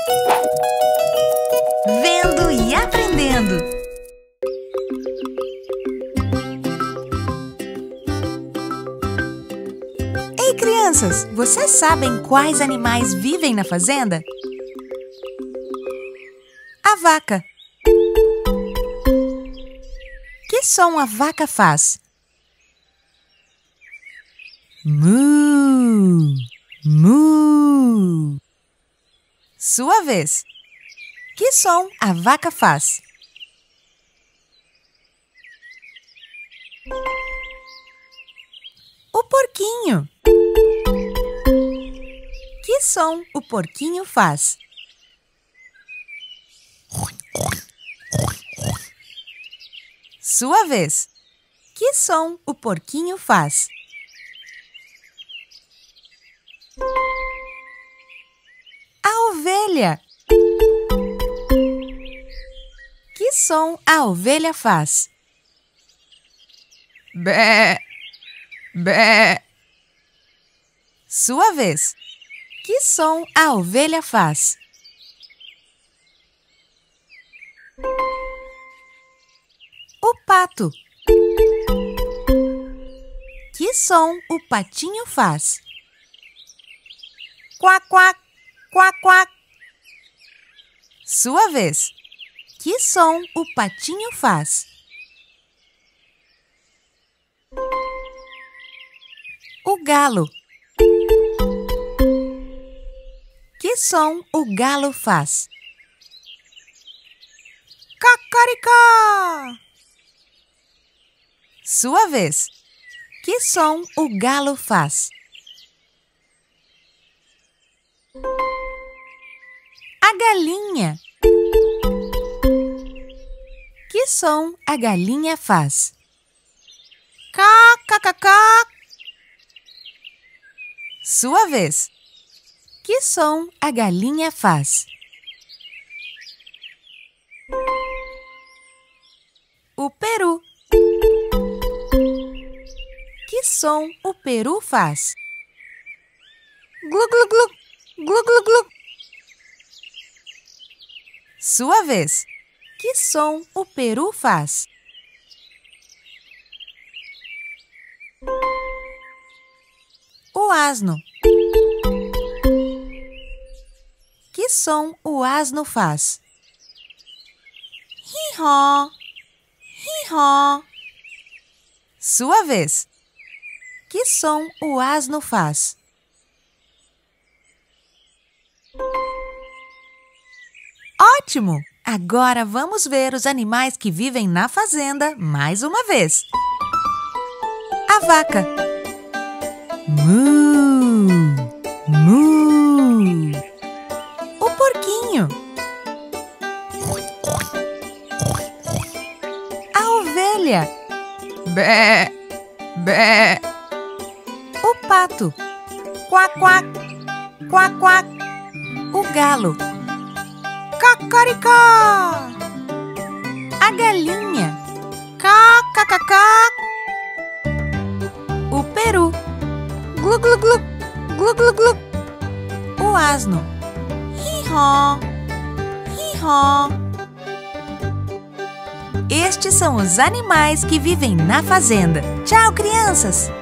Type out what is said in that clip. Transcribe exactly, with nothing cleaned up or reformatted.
Vendo e aprendendo. Ei, crianças, vocês sabem quais animais vivem na fazenda? A vaca. Que som a vaca faz? Mu, mu. Sua vez. Que som a vaca faz? O porquinho. Que som o porquinho faz? Sua vez. Que som o porquinho faz? A ovelha. Que som a ovelha faz? Bé, bé. Sua vez. Que som a ovelha faz? O pato. Que som o patinho faz? Quac, quac, quac, quac. Sua vez. Que som o patinho faz? O galo. Que som o galo faz? Cacaricá! Sua vez. Que som o galo faz? A galinha. Que som a galinha faz? Cá-cá-cá-cá. Sua vez. Que som a galinha faz? O peru. Que som o peru faz? Glu, glu, glu, glu, glu, glu. Sua vez. Que som o peru faz? O asno. Que som o asno faz? Hi-hó, hi-hó. Sua vez. Que som o asno faz? Ótimo! Agora vamos ver os animais que vivem na fazenda mais uma vez. A vaca. Mu, mu. O porquinho. A ovelha. Bé, bé. O pato. Quac, quac, quac, quac. O galo. Cacaricá! A galinha. Cá-cá-cá-cá. O peru. Glu, glu, glu, glu, glu, glu. O asno. Hi-hó, hi-hó. Estes são os animais que vivem na fazenda. Tchau, crianças!